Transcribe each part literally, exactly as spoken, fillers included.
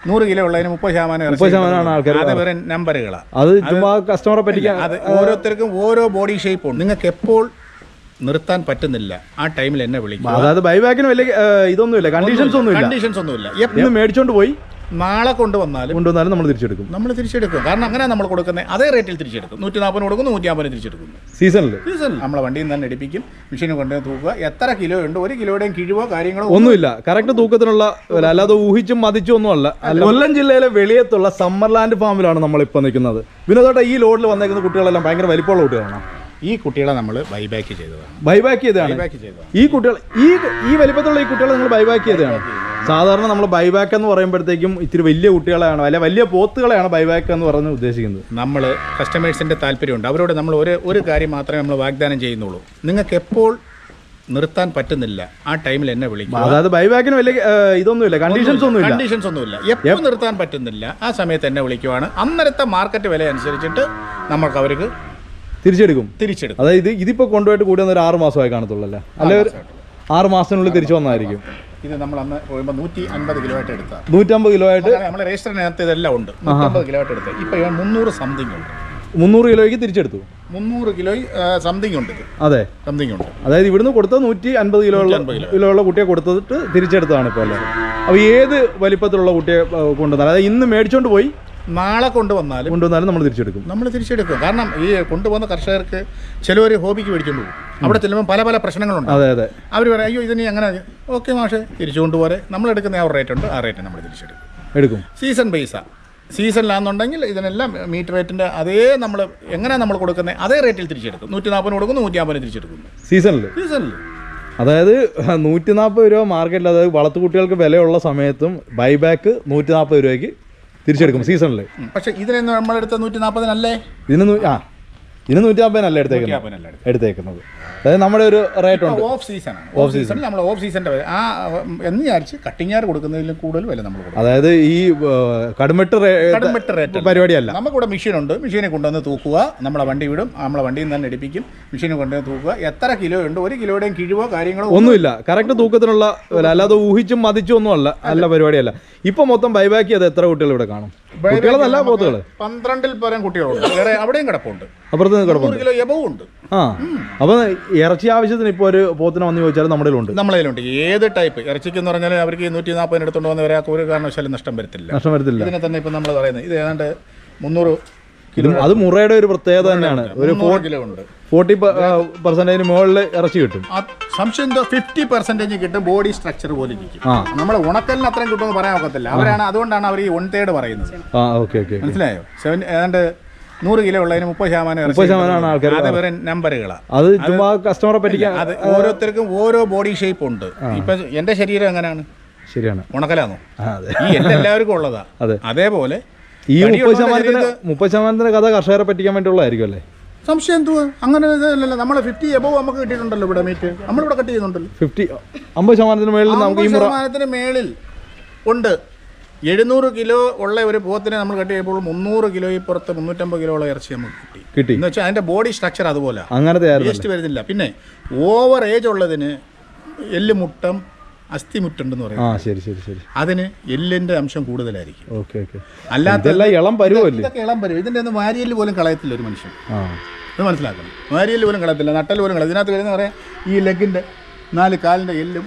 നൂറ് കിലോ ഉള്ളതിന് മുപ്പത് ശതമാനം മുപ്പത് ശതമാനമാണ് ആൾക്കാർ. അത് വേറെ നമ്പറുകളാണ്. അത് ചുമ്മാ കസ്റ്റമറെ പറ്റിക്കാൻ. അത് ഓരോരുത്തർക്കും ഓരോ ബോഡി ഷേപ്പ് ഉണ്ട്. നിങ്ങൾക്ക് എപ്പോൾ നിർത്താൻ പറ്റുന്നില്ല ആ ടൈമിൽ എന്നെ വിളിക്കും. അതായത് ബൈബാക്കിന് വലിയ ഇതൊന്നുമില്ല, കണ്ടീഷൻസ് ഒന്നുമില്ല കണ്ടീഷൻസ് ഒന്നുമില്ല എപ്പോഴും മേടിച്ചോണ്ട് പോയി നാളെ കൊണ്ടുവന്നാലും കൊണ്ടുവന്നാലും നമ്മൾ തിരിച്ചെടുക്കും നമ്മൾ തിരിച്ചെടുക്കും കാരണം അങ്ങനെ നമ്മൾ കൊടുക്കുന്നത് അതേ റേറ്റിൽ തിരിച്ചെടുക്കും. നൂറ്റി നാൽപ്പതിന് കൊടുക്കുന്നു, നൂറ്റി അമ്പതിന് തിരിച്ചെടുക്കുന്നു. സീസണിൽ സീസണിൽ നമ്മളെ വണ്ടിയിൽ നിന്ന് തന്നെ എടുപ്പിക്കും, മെഷീനിൽ കൊണ്ടുപോയി തൂക്കുക. എത്ര കിലോ ഉണ്ട്, ഒരു കിലോയുടെയും കിഴിവോ കാര്യങ്ങളോ ഒന്നുമില്ല. കറക്റ്റ് തൂക്കത്തിനുള്ള അല്ലാതെ ഊഹിച്ചും മതിച്ചും ഒന്നും അല്ല. കൊല്ലം ജില്ലയിലെ വെളിയത്തുള്ള സമ്മർലാൻഡ് ഫാമിലാണ് നമ്മളിപ്പോൾ നിൽക്കുന്നത്. വിനോദോട്ടെ, ഈ ലോഡിൽ വന്നേക്കുന്ന കുട്ടികളെല്ലാം ഭയങ്കര വലിപ്പമുള്ള കുട്ടികളാണ്. ഈ കുട്ടികളെ നമ്മൾ ബൈബാക്ക് ചെയ്തതാണ്. ബൈബാക്ക് ചെയ്തതാണ് ഈ കുട്ടികൾ. ഈ ഈ വലിപ്പത്തിലുള്ള ഈ കുട്ടികളെ നിങ്ങൾ ബൈബാക്ക് ചെയ്തതാണ്. സാധാരണ നമ്മൾ ബൈബാക്ക് എന്ന് പറയുമ്പോഴത്തേക്കും ഇത്തിരി വലിയ കുട്ടികളെയാണ്, അല്ലെ വലിയ പോത്തുകളെയാണ് ബൈബാക്ക് എന്ന് പറഞ്ഞ് ഉദ്ദേശിക്കുന്നത്. നമ്മൾ കസ്റ്റമേഴ്സിൻ്റെ താല്പര്യമുണ്ട്. അവരോട് നമ്മൾ ഒരു ഒരു കാര്യം മാത്രമേ നമ്മൾ വാഗ്ദാനം ചെയ്യുന്നുള്ളൂ. നിങ്ങൾക്ക് എപ്പോൾ നിർത്താൻ പറ്റുന്നില്ല ആ ടൈമിൽ എന്നെ വിളിക്കും. അതായത് ബൈബാക്കിന് വലിയ ഇതൊന്നുമില്ല, കണ്ടീഷൻസ് ഒന്നുമില്ല കണ്ടീഷൻസ് ഒന്നുമില്ല എപ്പോൾ നിർത്താൻ പറ്റുന്നില്ല ആ സമയത്ത് എന്നെ വിളിക്കുവാണ്. അന്നേരത്തെ മാർക്കറ്റ് വില അനുസരിച്ചിട്ട് നമുക്ക് അവർക്ക് തിരിച്ചെടുക്കും തിരിച്ചെടുക്കും അതായത് ഇതിപ്പോൾ കൊണ്ടുപോയിട്ട് കൂടി വന്ന ഒരു ആറ് മാസമായി കാണത്തുള്ളല്ലേ, അല്ലെ ഒരു ആറ് മാസത്തിനുള്ളിൽ തിരിച്ചു വന്നായിരിക്കും. ഇത് നമ്മൾ അന്ന് പോയുമ്പോൾ നൂറ്റി അൻപത് കിലോ ആയിട്ട് എടുത്താൽ നൂറ്റമ്പത് കിലോ ആയിട്ട് നമ്മൾ രജിസ്റ്ററിനകത്ത് ഇതെല്ലാം ഉണ്ട്. നൂറ്റമ്പത് കിലോ ആയിട്ട് എടുത്തത് ഇപ്പോൾ ഇവൻ മുന്നൂറ് സംതിങ് ഉണ്ട്. മുന്നൂറ് കിലോയ്ക്ക് തിരിച്ചെടുത്തു. മുന്നൂറ് കിലോ സംതിങ് ഉണ്ട്. അതെ, സംതിങ് ഉണ്ട്. അതായത് ഇവിടുന്ന് കൊടുത്തത് നൂറ്റി അൻപത് കിലോ ഉള്ള കിലോ ഉള്ള കുട്ടിയെ കൊടുത്തിട്ട് തിരിച്ചെടുത്തതാണ് ഇപ്പോൾ അല്ലേ. അപ്പോൾ ഏത് വലിപ്പത്തിലുള്ള കുട്ടിയെ കൊണ്ടുവന്നാൽ, അതായത് ഇന്ന് മേടിച്ചോണ്ട് പോയി നാളെ കൊണ്ടുവന്നാലും കൊണ്ടുവന്നാലും നമ്മൾ തിരിച്ചെടുക്കും നമ്മൾ തിരിച്ചെടുക്കും കാരണം ഈ കൊണ്ടുപോകുന്ന കർഷകർക്ക് ചിലവർ ഹോബിക്ക് മേടിച്ചുകൊണ്ട് പോകും. അവിടെ ചെല്ലുമ്പോൾ പല പല പ്രശ്നങ്ങളുണ്ട്. അതെ അതെ അവർ പറയും അയ്യോ ഇതിന് അങ്ങനെ ഓക്കെ മാഷെ തിരിച്ചു കൊണ്ടുപോരെ. നമ്മൾ എടുക്കുന്ന ആ റേറ്റ് ഉണ്ട്, ആ റേറ്റ് നമ്മൾ തിരിച്ചെടുക്കും എടുക്കും സീസൺ ബേസാണ്. സീസണിലാണെന്നുണ്ടെങ്കിൽ ഇതിനെല്ലാം മീറ്റർ റേറ്റിൻ്റെ അതേ നമ്മൾ എങ്ങനെ നമ്മൾ കൊടുക്കുന്നത് അതേ റേറ്റിൽ തിരിച്ചെടുക്കും. നൂറ്റി നാൽപ്പതിന് കൊടുക്കും, നൂറ്റി അമ്പതിന് തിരിച്ചെടുക്കുന്നു സീസണിൽ സീസണിൽ അതായത് നൂറ്റി നാൽപ്പത് രൂപ മാർക്കറ്റിൽ, അതായത് വളർത്തുകുട്ടികൾക്ക് വിലയുള്ള സമയത്തും ബൈബാക്ക് നൂറ്റി നാൽപ്പത് രൂപയ്ക്ക് തിരിച്ചെടുക്കും സീസണിൽ. പക്ഷേ ഇതിന് നമ്മളെടുത്ത നൂറ്റി നാൽപ്പതിനല്ലേ ഇതിന് ആ ഇതിന് നൂറ്റി നാൽപ്പതിനല്ല എടുത്തേക്കുന്നത് എടുത്തേക്കുന്നത് അതായത് നമ്മുടെ ഒരു റേറ്റ് ഉണ്ട്. ഓഫ് സീസണാണ്. ഓഫ് സീസണിൽ നമ്മൾ ഓഫ് സീസണിൻ്റെ ആ എന്ന് വിചാരിച്ച് കട്ടിങ്ങാർ കൊടുക്കുന്നതിലും കൂടുതൽ വില നമ്മൾ കൊടുക്കും. അതായത് ഈ കടുമെട്ട് കടുമെട്ട് റേറ്റ് പരിപാടിയല്ല. നമുക്കിവിടെ മെഷീനുണ്ട്, മെഷീനെ കൊണ്ടുവന്ന് തൂക്കുക, നമ്മളെ വണ്ടി വിടും, നമ്മളെ വണ്ടിയിൽ നിന്ന് തന്നെ എടുപ്പിക്കും, മെഷീനെ കൊണ്ടുവന്ന് തൂക്കുക. എത്ര കിലോ ഉണ്ട്, ഒരു കിലോയുടെയും കിഴിവോ കാര്യങ്ങളോ ഒന്നുമില്ല. കറക്റ്റ് തൂക്കത്തിനുള്ള അല്ലാതെ ഊഹിച്ചും മതിച്ചും ഒന്നും അല്ല നല്ല പരിപാടിയല്ല. ഇപ്പം മൊത്തം ബൈബാക്ക് ചെയ്ത് എത്ര കുട്ടികൾ ഇവിടെ കാണും? കുട്ടികളല്ല പോത്തുകൾ പന്ത്രണ്ടിൽ പരം കുട്ടികളുണ്ട്. വേറെ അവിടെയും കിടപ്പുണ്ട്, അപ്പുറത്ത് കിടപ്പുണ്ട്, കിലോ എബവും ഉണ്ട്. ആ അപ്പോൾ ഇറച്ചി ആവശ്യത്തിന് ഇപ്പോൾ ഒരു പോത്തിനെ വന്ന് ചോദിച്ചാൽ നമ്മുടെ ഉണ്ട് നമ്മളതിലുണ്ട് ഏത് ടൈപ്പ് ഇറച്ചിക്ക് എന്ന് പറഞ്ഞാൽ അവർക്ക് നൂറ്റി നാൽപ്പതിന് എടുത്തുകൊണ്ട് വന്ന് ഒരാൾക്ക് ഒരു കാരണവശാലും നഷ്ടം വരത്തില്ല നഷ്ടം വരത്തില്ല ഇതിനെ തന്നെ ഇപ്പം നമ്മൾ പറയുന്നത് ഇത് ഏതാണ്ട് മുന്നൂറ് കിലോ. അത് മുറയുടെ ഒരു പ്രത്യേകത തന്നെയാണ്. ഒരു കിലോ ഉണ്ട്, ഫോർട്ടി പെർസെൻറ്റേജിന് മുകളിൽ ഇറച്ചി കിട്ടും. സംശയം എന്തോ ഫിഫ്റ്റി പെർസെൻറ്റേജ് കിട്ടും. ബോഡി സ്ട്രക്ചർ പോലെ ഇരിക്കും. നമ്മൾ ഉണക്കലിന് അത്രയും കിട്ടുമെന്ന് പറയാൻ ഒക്കത്തില്ല. അവരാണ് അതുകൊണ്ടാണ് അവർ ഈ വൺ തേർഡ് പറയുന്നത്. ആ ഓക്കെ ഓക്കെ മനസ്സിലായോ. സെവൻ ഏതാണ്ട് നൂറ് കിലോ ഉള്ളതിന് മുപ്പത് ശതമാനം മുപ്പത് ശതമാനമാണ് ആൾക്കാർ. അത് വേറെ നമ്പറുകളാണ്. അത് ചുമ്മാ കസ്റ്റമറെ പറ്റിക്കാൻ. അത് ഓരോരുത്തർക്കും ഓരോ ബോഡി ഷേപ്പ് ഉണ്ട്. ഇപ്പം എൻ്റെ ശരീരം എങ്ങനെയാണ്? ശരിയാണ്, ഉണക്കലാണോ? ഈ എല്ലാവർക്കും ഉള്ളതാ. അതെ, അതേപോലെ ഈ മുപ്പത് ശതമാനത്തിന് മുപ്പത് ശതമാനത്തിന്റെ കഥ കർഷകരെ പറ്റിക്കാൻ വേണ്ടിയുള്ളതായിരിക്കും അല്ലേ? സംശയം എന്തുവാ? അങ്ങനെ ഇതല്ലല്ലോ. നമ്മൾ ഫിഫ്റ്റി എബവ് നമുക്ക് കിട്ടിയിട്ടുണ്ടല്ലോ ഇവിടെ മീറ്റ്. നമ്മളിവിടെ കട്ട് ചെയ്യുന്നുണ്ടല്ലോ. ഫിഫ്റ്റി അമ്പത് ശതമാനത്തിന് മേളിൽ നമുക്ക് ഈ ശതമാനത്തിന് മേളിൽ ഉണ്ട്. എഴുന്നൂറ് കിലോ ഉള്ള ഒരു പോത്തിനെ നമ്മൾ കട്ട് ചെയ്യുമ്പോൾ മുന്നൂറ് കിലോയിൽ പുറത്ത് മുന്നൂറ്റമ്പത് കിലോ ഉള്ള ഇറച്ചി നമുക്ക് കിട്ടി കിട്ടി എന്ന് വെച്ചാൽ അതിൻ്റെ ബോഡി സ്ട്രക്ചർ അതുപോലെ അങ്ങനത്തെ വേസ്റ്റ് വരുന്നില്ല. പിന്നെ ഓവർ ഏജ് ഉള്ളതിന് എല്ല് മുട്ടം അസ്ഥിമുട്ടുണ്ടെന്ന് പറയും. ആ ശരി ശരി ശരി അതിന് എല്ലിൻ്റെ അംശം കൂടുതലായിരിക്കും. ഓക്കെ ഓക്കെ അല്ലാത്ത ഇളം പരുവല്ലേ? ഇതൊക്കെ ഇളം പരുവം. ഇതിൻ്റെ ഒന്നും വാരിയല് പോലും കളയത്തില്ല ഒരു മനുഷ്യൻ. ഇത് മനസ്സിലാക്കണം. വാരിയല് പോലും കളയത്തില്ല, നട്ടൽ പോലും കളയും. ഇതിനകത്ത് വരുന്ന പറയാം ഈ ലെഗിൻ്റെ നാല് കാലിൻ്റെ എല്ലും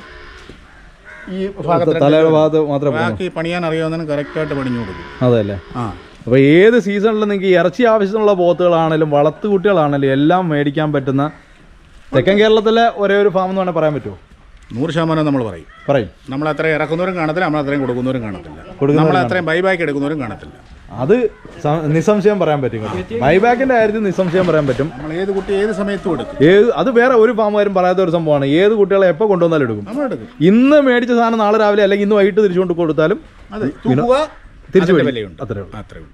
ഈ ഭാഗത്ത് ബാക്കി പണിയാൻ അറിയാവുന്നതിന് കറക്റ്റായിട്ട് പണിഞ്ഞു കൊടുക്കും. അതല്ലേ. ആ അപ്പോൾ ഏത് സീസണിലും നിങ്ങൾക്ക് ഇറച്ചി ആവശ്യത്തിനുള്ള പോത്തുകളാണെങ്കിലും വളർത്തുകുട്ടികളാണെങ്കിലും എല്ലാം മേടിക്കാൻ പറ്റുന്ന തെക്കൻ കേരളത്തിലെ ഒരേ ഒരു ഫാം എന്ന് വേണമെങ്കിൽ പറയാൻ പറ്റുമോ? നൂറ് ശതമാനം നമ്മൾ പറയും പറയും നമ്മൾ അത്രയും ഇറക്കുന്നവരും കാണത്തില്ല, നമ്മൾ അത്രയും കൊടുക്കുന്നവരും കാണത്തില്ല, നമ്മൾ അത്രയും ബൈബാക്ക് എടുക്കുന്നവരും കാണത്തില്ല. അത് നിസ്സംശയം പറയാൻ പറ്റും. ബൈബാക്കിന്റെ കാര്യത്തിൽ നിസ്സംശയം പറയാൻ പറ്റും. നമ്മൾ ഏത് കുട്ടി ഏത് സമയത്തും എടുക്കും. ഏത് അത് വേറെ ഒരു ഫാമുകാരും പറയാത്ത ഒരു സംഭവമാണ്. ഏത് കുട്ടികളെ എപ്പോൾ കൊണ്ടുവന്നാലും എടുക്കും. ഇന്ന് മേടിച്ച സാധനം നാളെ രാവിലെ അല്ലെങ്കിൽ ഇന്ന് വൈകിട്ട് തിരിച്ചുകൊണ്ട് കൊടുത്താലും തിരിച്ചു അത്രേ ഉള്ളൂ.